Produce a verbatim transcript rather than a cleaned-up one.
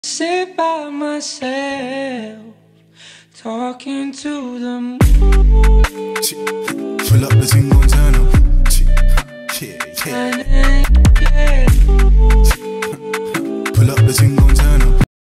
Sit by myself, talking to the moon. Fill up the thing, gon' turn up. Yeah, yeah. And, yeah.